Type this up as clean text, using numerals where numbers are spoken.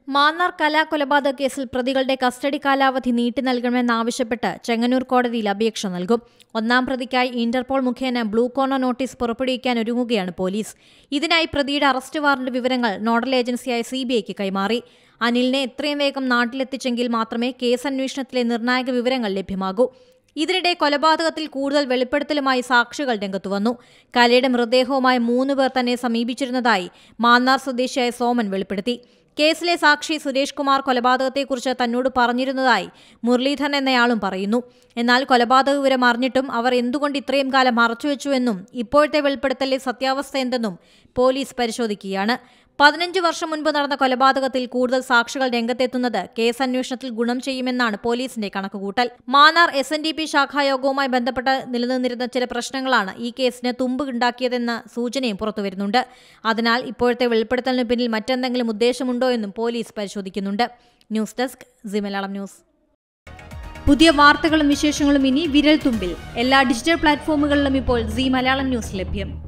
മാന്നാർ കലാകൊലപാതക കേസിൽ പ്രതികളുടെ കസ്റ്റഡി കാലാവധി നീട്ടി നൽകണമെന്നാവശ്യപ്പെട്ട് ചെങ്ങന്നൂർ കോടതിയിൽ അപേക്ഷ നൽകും. ഒന്നാം പ്രതിക്കായി ഇന്റർപോൾ മുഖേന ബ്ലൂ കോർണർ നോട്ടീസ് പുറപ്പെടുവിക്കാൻ ഒരുങ്ങുകയാണ് പോലീസ്. ഇതിനായി പ്രതിയുടെ അറസ്റ്റ് വാറന്റ് വിവരങ്ങൾ നോഡൽ ഏജൻസിയായ CBIക്ക് കൈമാറി. അനിലിനെ എത്രയും വേഗം നാട്ടിലെത്തിച്ചെങ്കിൽ മാത്രമേ കേസ് അന്വേഷണത്തിലെ നിർണായക വിവരങ്ങൾ ലഭ്യമാകൂ. ഇതിനിടെ കൊലപാതകത്തിൽ കൂടുതൽ വെളിപ്പെടുത്തലുമായി സാക്ഷികൾ രംഗത്തുവന്നു. കലയുടെ മൃതദേഹവുമായി 3 പേർ തന്നെ സമീപിച്ചിരുന്നതായി മാന്നാർ സ്വദേശിയായ സോമൻ വെളിപ്പെടുത്തി. കേസിലെ സാക്ഷി സുരേഷ് കുമാർ കൊലപാതകത്തെക്കുറിച്ച് തന്നോട് പറഞ്ഞിരുന്നതായി മുരളീധരൻ എന്നയാളും പറയുന്നു. എന്നാൽ കൊലപാതക വിവരം അറിഞ്ഞിട്ടും അവർ എന്തുകൊണ്ട് ഇത്രയും കാലം മറച്ചുവെച്ചുവെന്നും ഇപ്പോഴത്തെ വെളിപ്പെടുത്തലിലെ സത്യാവസ്ഥ എന്തെന്നും പോലീസ് പരിശോധിക്കുകയാണ്. 15 വർഷം മുൻപ് നടന്ന കൊലപാതകത്തിൽ കൂടുതൽ സാക്ഷികൾ രംഗത്തെത്തുന്നത് കേസ് അന്വേഷണത്തിൽ ഗുണം ചെയ്യുമെന്നാണ് പോലീസിന്റെ കണക്കുകൂട്ടൽ. മാന്നാർ SNDP ശാഖായോഗവുമായി ബന്ധപ്പെട്ട് നിലനിന്നിരുന്ന ചില പ്രശ്നങ്ങളാണ് ഈ കേസിന് തുമ്പുണ്ടാക്കിയതെന്ന സൂചനയും പുറത്തുവരുന്നുണ്ട്. അതിനാൽ ഇപ്പോഴത്തെ വെളിപ്പെടുത്തലിന് പിന്നിൽ മറ്റെന്തെങ്കിലും ഉദ്ദേശമുണ്ടോ എന്നും പോലീസ് പരിശോധിക്കുന്നുണ്ട്. News desk C Malayalam news. പുതിയ വാർത്തകളും വിശേഷങ്ങളും ഇനി വിരൽ തുമ്പിൽ. എല്ലാ ഡിജിറ്റൽ പ്ലാറ്റ്ഫോമുകളിലും ഇപ്പോൾ സി മലയാളം ന്യൂസ് ലഭ്യം.